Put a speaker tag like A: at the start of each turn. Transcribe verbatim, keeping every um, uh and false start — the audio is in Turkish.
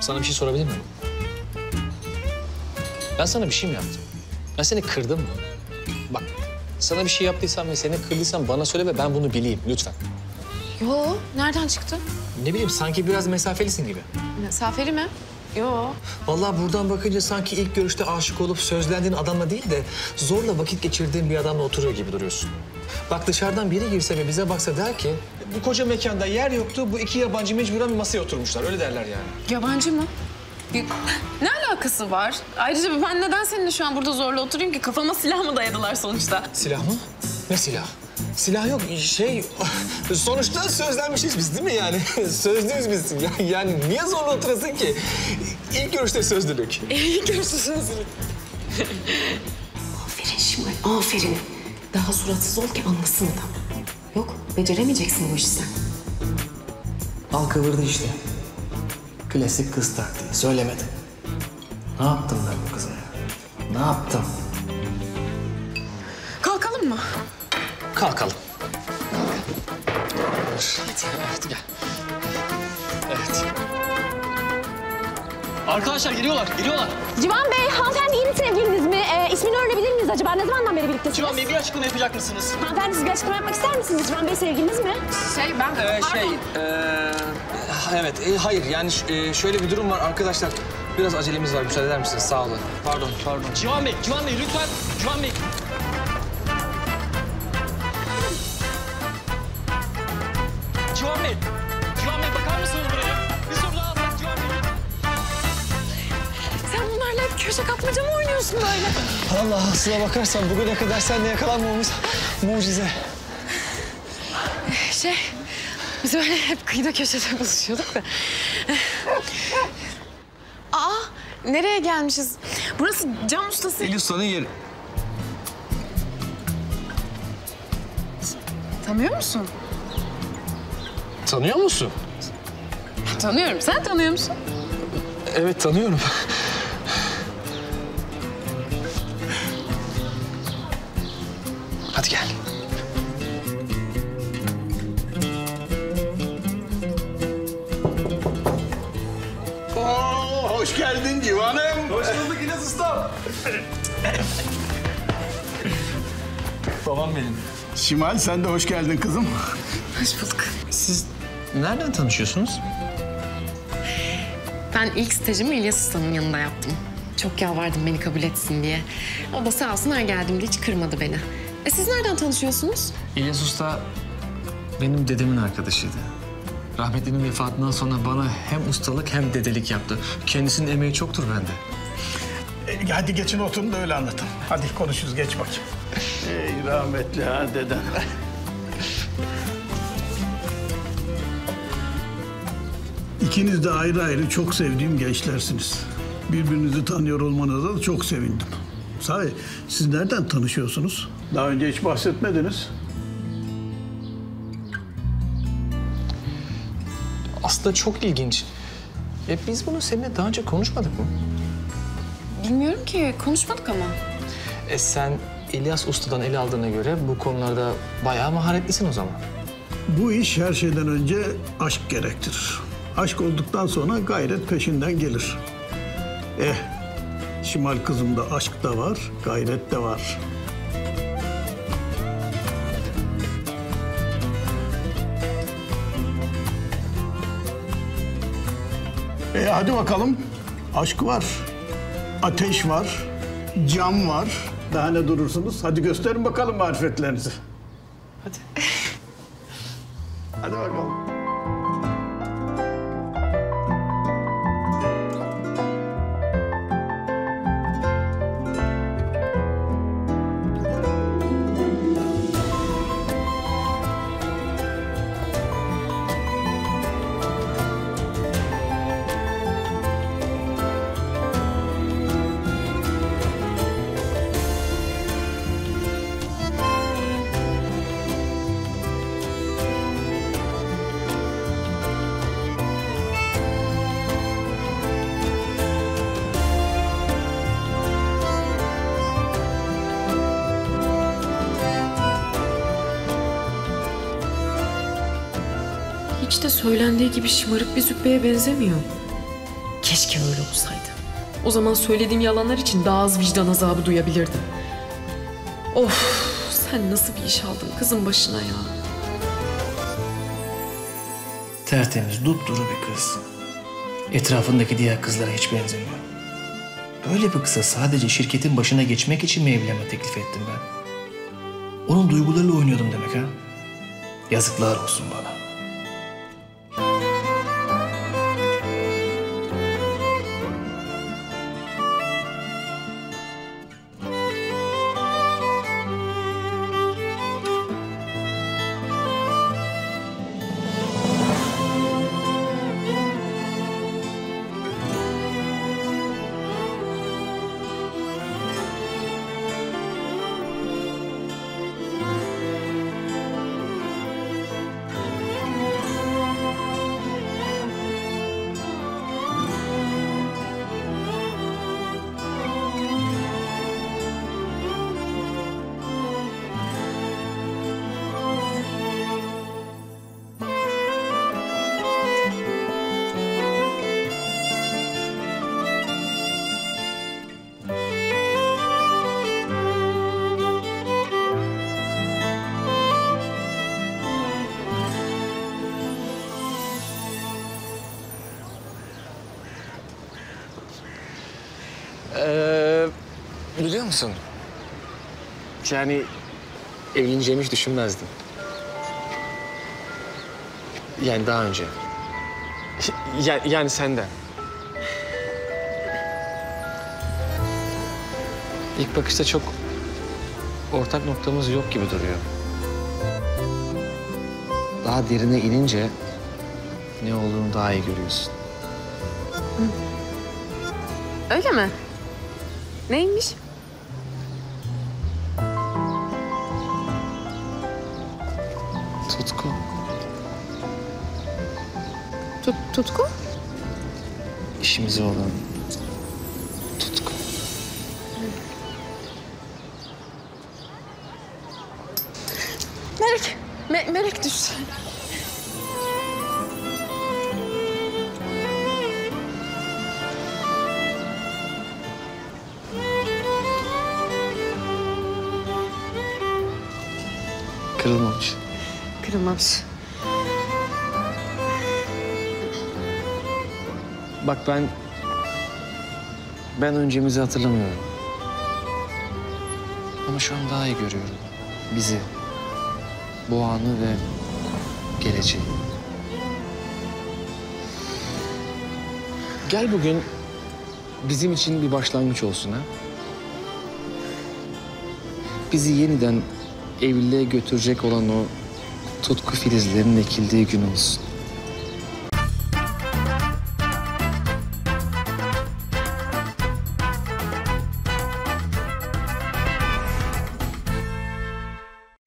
A: Sana bir şey sorabilir miyim? Ben sana bir şey mi yaptım? Ben seni kırdım mı? Bak, sana bir şey yaptıysam ve seni kırdıysam bana söyle ve ben bunu bileyim lütfen.
B: Yo, nereden çıktı?
A: Ne bileyim, sanki biraz mesafelisin gibi.
B: Mesafeli mi? Yo.
A: Vallahi buradan bakınca sanki ilk görüşte aşık olup sözlendiğin adamla değil de zorla vakit geçirdiğin bir adamla oturuyor gibi duruyorsun. Bak dışarıdan biri girse ve bize baksa der ki... Bu koca mekanda yer yoktu, bu iki yabancı mecburen bir masaya oturmuşlar. Öyle derler yani.
B: Yabancı mı? Ne alakası var? Ayrıca ben neden seninle şu an burada zorla oturayım ki? Kafama silah mı dayadılar sonuçta?
A: Silah mı? Ne silah? Silah yok, şey... Sonuçta sözlenmişiz biz değil mi yani? Sözlüyüz biz. Yani niye zorla oturasın ki? İlk görüşte sözlülük.
B: İlk görüşte sözlülük.
C: Aferin Şimal, aferin. Daha suratsız ol ki anlasın adam. Yok, beceremeyeceksin bu işi sen.
D: Al kıvırdı işte. Klasik kız taktiği, söylemedi. Ne yaptım ben bu kıza ya? Ne yaptım?
B: Kalkalım mı?
A: Kalkalım. Evet, gel. Evet. Arkadaşlar geliyorlar, geliyorlar.
E: Civan Bey, hanımefendi yeni sevgiliniz mi? Ee, ismini öğrenebilir miyiz acaba? Ne zamandan beri birliktesiniz?
A: Civan Bey bir açıklama yapacak mısınız?
E: Hanımefendi siz bir açıklama yapmak ister misiniz? Civan Bey sevgiliniz mi?
B: Şey ben...
A: Ee, şey, ee, evet, e, hayır yani e, şöyle bir durum var arkadaşlar. Biraz acelemiz var, müsaade eder misiniz? Sağ olun. Pardon, pardon. Civan Bey, Civan Bey lütfen. Civan Bey. Civan Bey, Civan Bey bakar mısınız buraya? Bir soru daha alsak Civan Bey.
B: Sen bunlarla hep köşe kapmaca mı oynuyorsun böyle?
A: Allah aslına bakarsan bugüne kadar seninle yakalanmamız mucize.
B: Şey, biz böyle hep kıyıda köşede buluşuyorduk da. Aa, nereye gelmişiz? Burası cam ustası.
A: El Usta'nın yeri.
B: Tanıyor musun?
A: Tanıyor musun?
B: Tanıyorum. Sen tanıyor musun?
A: Evet, tanıyorum. Hadi gel.
F: Oo, hoş geldin Civan'ım.
A: Hoş bulduk İlyas Usta. Babam benim.
F: Şimal sen de hoş geldin kızım.
B: Hoş bulduk.
A: Siz nereden tanışıyorsunuz?
B: Ben ilk stajımı İlyas Usta'nın yanında yaptım. Çok yalvardım beni kabul etsin diye. O da sağ olsun her geldiğimde hiç kırmadı beni. E siz nereden tanışıyorsunuz?
A: İlyas Usta benim dedemin arkadaşıydı. Rahmetlinin vefatından sonra bana hem ustalık hem dedelik yaptı. Kendisinin emeği çoktur bende.
F: E, hadi geçin oturun da öyle anlatın. Hadi konuşuruz geç bakayım. Ey rahmetli ha deden. İkiniz de ayrı ayrı çok sevdiğim gençlersiniz. Birbirinizi tanıyor olmanıza da çok sevindim. Sahi siz nereden tanışıyorsunuz? Daha önce hiç bahsetmediniz.
A: Aslında çok ilginç. E biz bunu seninle daha önce konuşmadık mı?
B: Bilmiyorum ki. Konuşmadık ama.
A: E sen İlyas Usta'dan el aldığına göre bu konularda bayağı maharetlisin o zaman.
F: Bu iş her şeyden önce aşk gerektirir. Aşk olduktan sonra gayret peşinden gelir. Eh, Şimal kızımda aşk da var, gayret de var. E hadi bakalım. Aşk var, ateş var, cam var. Daha ne durursunuz? Hadi gösterin bakalım marifetlerinizi.
A: Hadi.
F: Hadi bakalım.
C: Hiç de söylendiği gibi şımarık bir züppeye benzemiyor.
B: Keşke öyle olsaydı. O zaman söylediğim yalanlar için daha az vicdan azabı duyabilirdim. Of, sen nasıl bir iş aldın kızın başına ya?
D: Tertemiz, dupduru bir kız. Etrafındaki diğer kızlara hiç benzemiyor. Böyle bir kıza sadece şirketin başına geçmek için mi evlenme teklif ettim ben? Onun duygularıyla oynuyordum demek ha? Yazıklar olsun bana.
A: Ee, biliyor musun? Yani evleneceğimi hiç düşünmezdim. Yani daha önce. Ya, yani senden. İlk bakışta çok ortak noktamız yok gibi duruyor. Daha derine inince ne olduğunu daha iyi görüyorsun.
B: Öyle mi? Neymiş?
A: Tutku.
B: Tut, tutku?
A: İşimize olan tutku.
B: Melek, me melek düştü.
A: Kırılmamış.
B: Kırılmamış.
A: Bak ben... Ben öncemizi hatırlamıyorum. Ama şu an daha iyi görüyorum. Bizi. Bu anı ve geleceği. Gel bugün bizim için bir başlangıç olsun ha. Bizi yeniden evliliğe götürecek olan o tutku filizlerinin ekildiği gün olsun.